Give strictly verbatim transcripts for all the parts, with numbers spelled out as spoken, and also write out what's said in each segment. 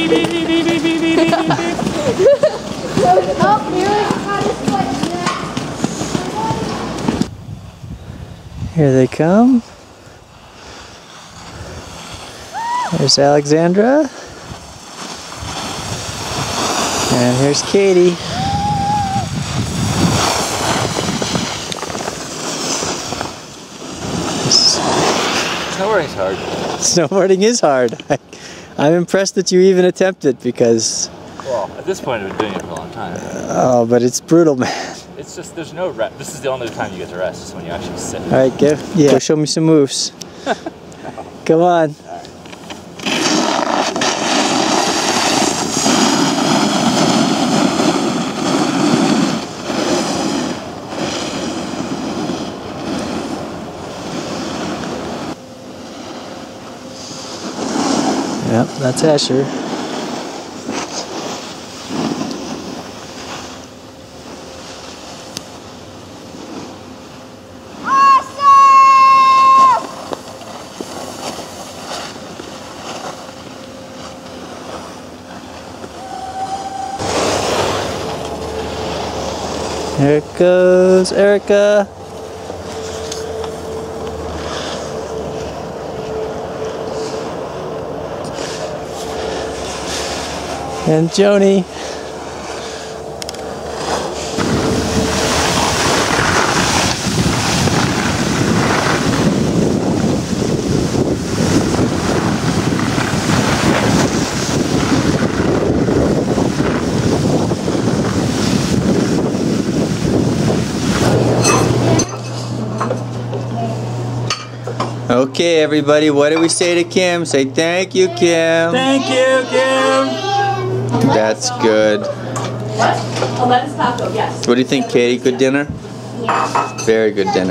Here they come. There's Alexandra. And here's Katie. Snowboarding's hard. Snowboarding is hard. I, I'm impressed that you even attempt it because... Well, at this point I've been doing it for a long time. Oh, but it's brutal, man. It's just, there's no rest. This is the only time you get to rest, is when you actually sit. Alright, give, yeah. Go show me some moves. Come on. Yep, that's Asher. There it goes, Erica. And Joni. Okay, everybody, what do we say to Kim? Say thank you, Kim. Thank you, Kim. That's good. What? A lettuce taco, yes. What do you think, Katie? Good dinner? Yeah. Very good dinner.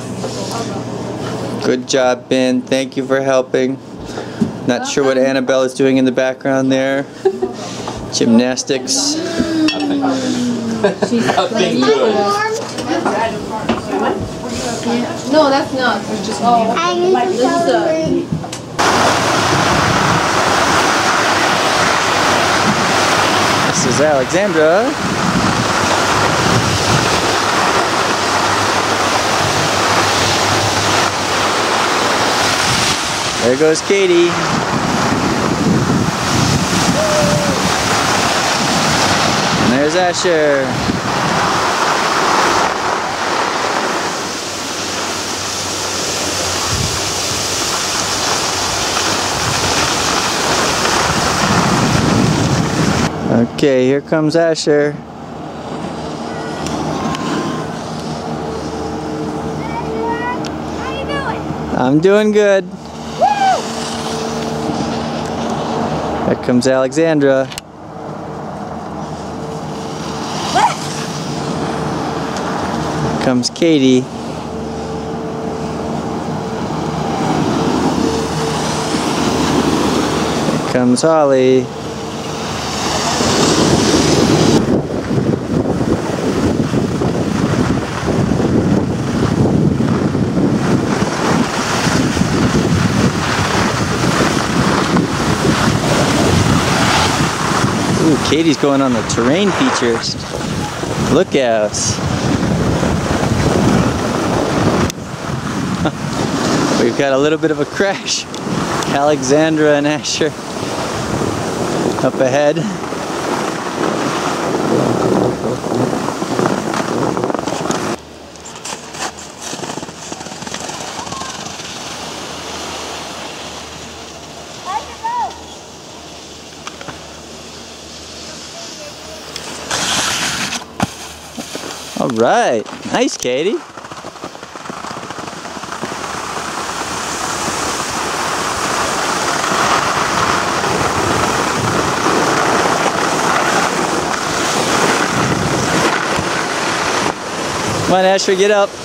Good job, Ben. Thank you for helping. Not sure what Annabelle is doing in the background there. Gymnastics. Nothing. She's Nothing good. No, that's not. It's just oh, I need like, to this is a, This is Alexandra. There goes Katie. And there's Asher. Okay, here comes Asher. How you doing? I'm doing good. Woo! Here comes Alexandra. Here comes Katie. Here comes Holly. Ooh, Katie's going on the terrain features. Look out. We've got a little bit of a crash. Alexandra and Asher up ahead. All right, nice, Katie. Come on, Asher, get up.